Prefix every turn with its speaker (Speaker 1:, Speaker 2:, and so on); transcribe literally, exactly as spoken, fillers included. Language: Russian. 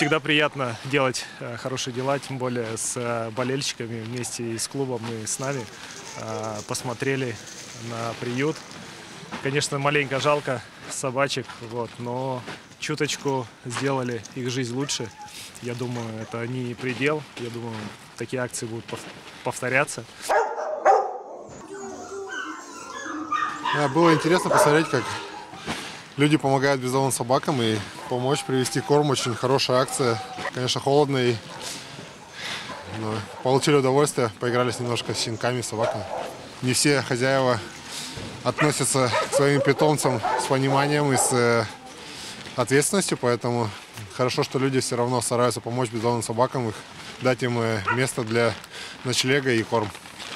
Speaker 1: всегда приятно делать хорошие дела, тем более с болельщиками вместе и с клубом, и с нами. Посмотрели на приют. Конечно, маленько жалко собачек, вот, но чуточку сделали их жизнь лучше. Я думаю, это не предел. Я думаю, такие акции будут повторяться.
Speaker 2: Да, было интересно посмотреть, как люди помогают бездомным собакам, и помочь привезти корм. Очень хорошая акция. Конечно, холодно, и но получили удовольствие, поигрались немножко с щенками, с собаками. Не все хозяева относятся к своим питомцам с пониманием и с ответственностью, поэтому хорошо, что люди все равно стараются помочь бездомным собакам, их, дать им место для ночлега и корм.